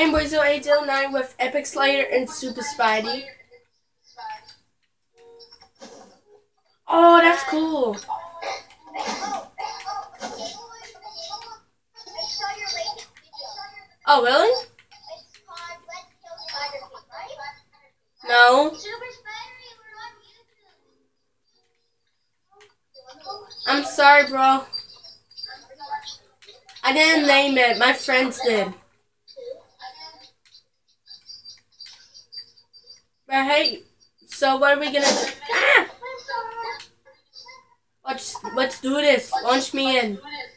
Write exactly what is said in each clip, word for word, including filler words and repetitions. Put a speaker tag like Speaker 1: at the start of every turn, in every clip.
Speaker 1: Gameboy zero eight zero nine with Epic Slayer and Super Spidey. Oh, that's cool. Oh, really? No. I'm sorry, bro. I didn't name it. My friends did. But hey, so what are we gonna do? Ah! Let's, let's do this. Launch me in.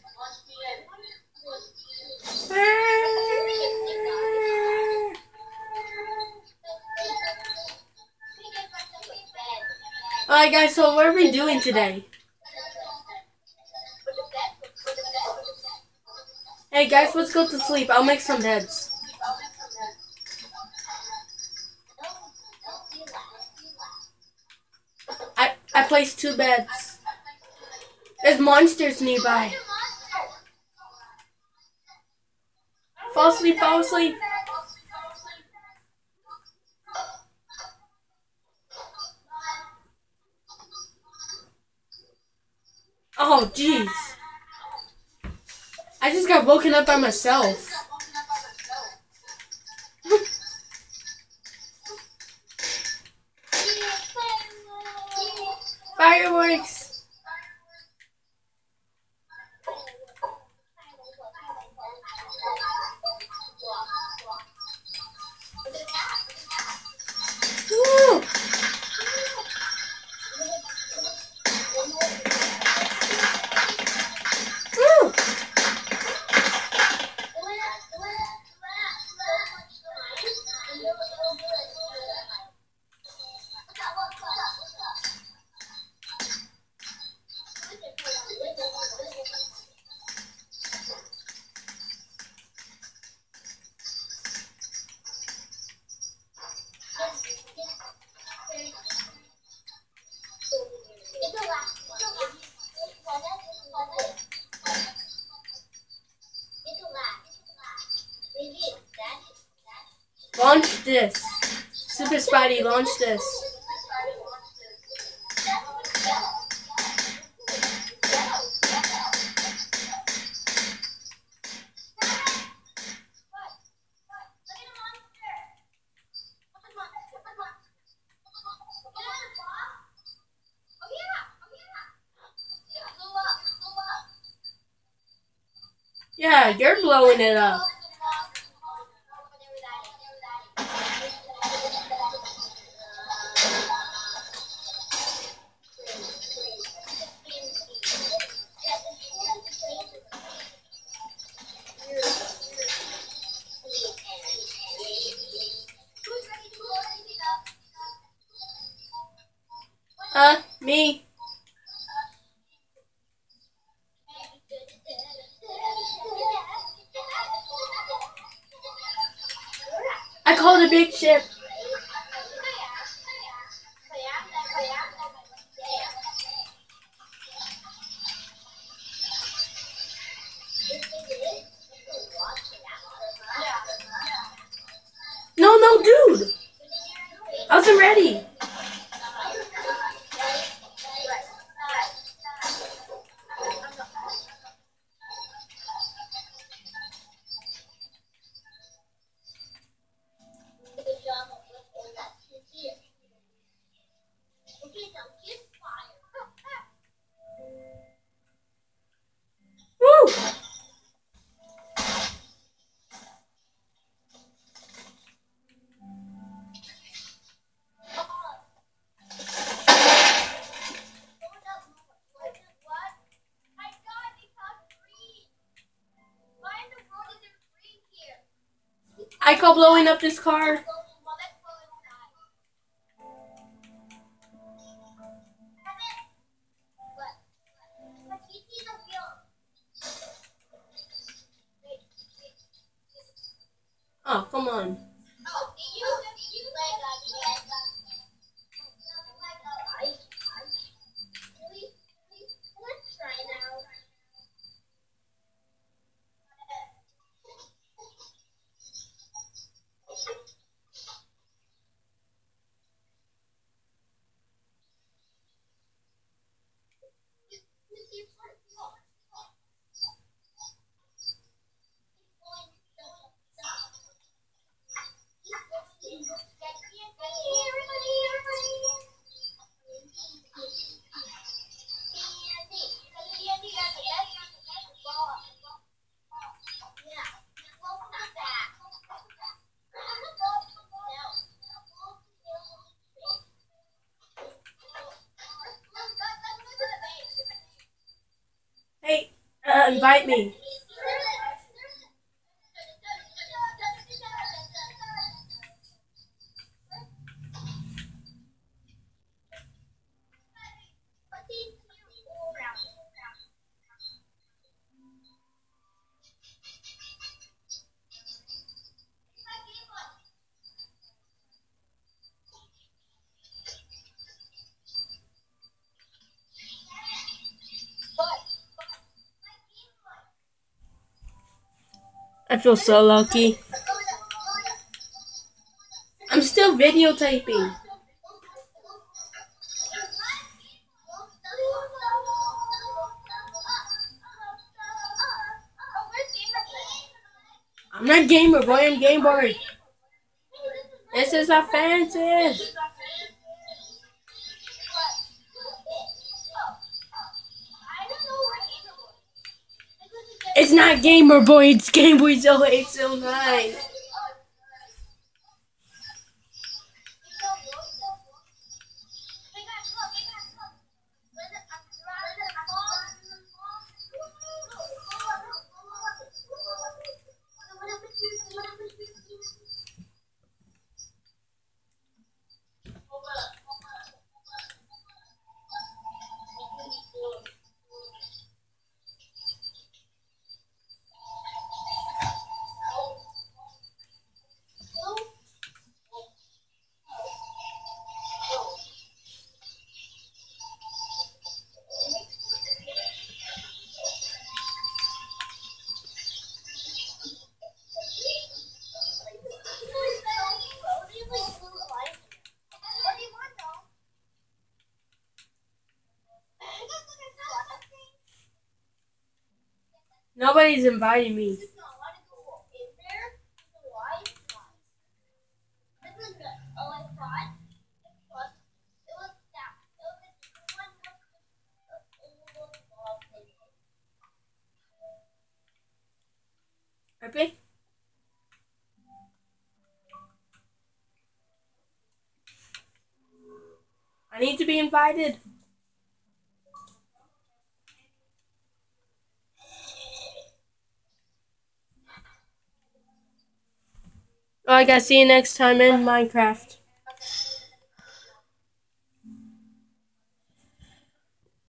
Speaker 1: Alright guys, so what are we doing today? Hey guys, let's go to sleep. I'll make some beds. I, I placed two beds. There's monsters nearby. Fall asleep, fall asleep. Oh, jeez. I just got woken up by myself. Fireworks. Woo. Woo. Launch this. Super Spidey, launch this. Yeah, you're blowing it up. Uh, me. I called a big ship. No, no, dude. I wasn't ready. Woo! I call blowing up this car. Oh, come on. not invite me. I feel so lucky. I'm still videotaping. I'm not gamer boy, I'm Game Boy. This is offensive. It's not Gamer Boy, it's Game Boy oh eight oh nine. Nobody's inviting me. Okay. I need to be invited. Alright guys, see you next time in Minecraft.